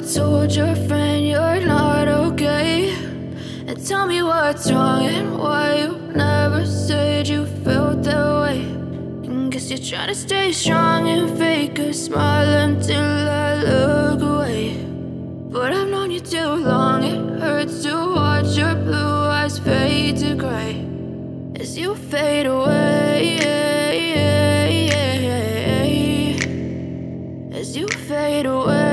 told your friend you're not okay? And tell me what's wrong and why you never said you felt that way. And guess you're trying to stay strong and fake a smile until I look away. But I've known you too long, it hurts to watch your blue eyes fade to gray as you fade away, as you fade away.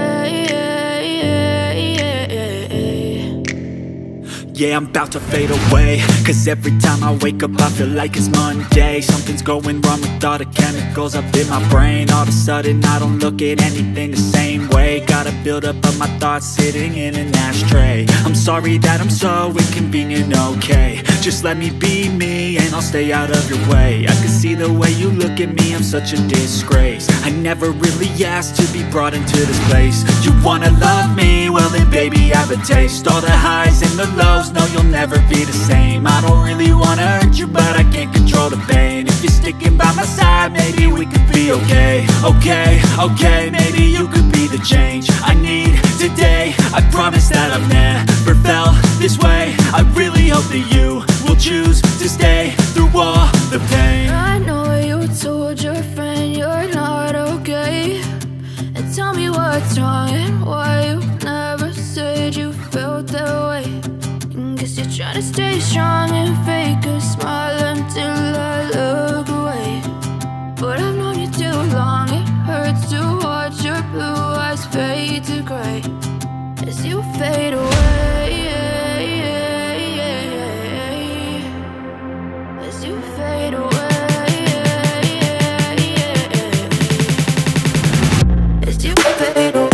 Yeah, I'm about to fade away, cause every time I wake up I feel like it's Monday. Something's going wrong with all the chemicals up in my brain. All of a sudden I don't look at anything the same way. Gotta build up of my thoughts sitting in an ashtray. I'm sorry that I'm so inconvenient, okay? Just let me be me and I'll stay out of your way. I can see the way you look at me, I'm such a disgrace. I never really asked to be brought into this place. You wanna love me? Well then baby, have a taste. All the highs and the lows, no, you'll never be the same. I don't really wanna hurt you, but I can't control the pain. If you're sticking by my side, maybe we could be okay. Okay, maybe you could be the change I need today. I promise that I've never felt this way. I really hope that you will choose to stay through all the pain. I know you told your friend you're not okay. And tell me what's wrong and why you never said you felt that way. Guess you're trying to stay strong and fake a smile until I look away. But I've known you too long, it hurts to watch your blue eyes fade to gray as you fade away, as you fade away, as you fade away.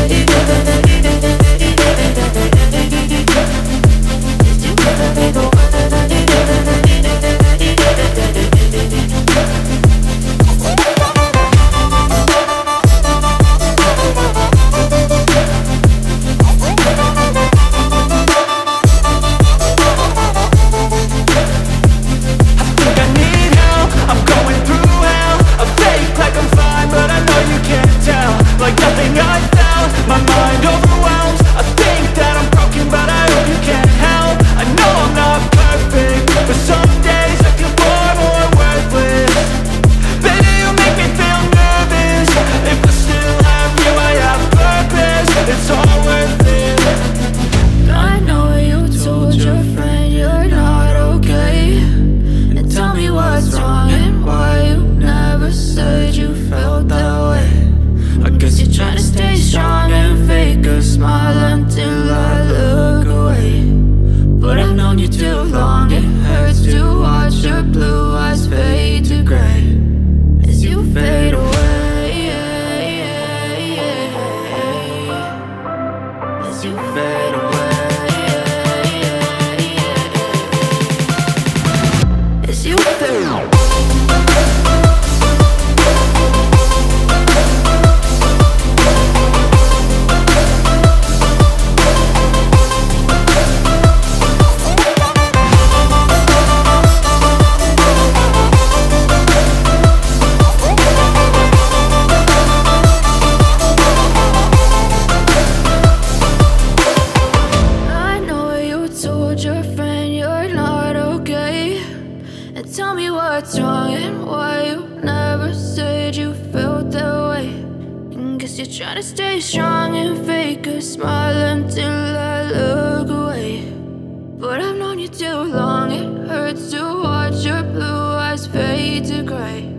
Tell me what's wrong and why you never said you felt that way. And guess you're trying to stay strong and fake a smile until I look away. But I've known you too long, it hurts to watch your blue eyes fade to gray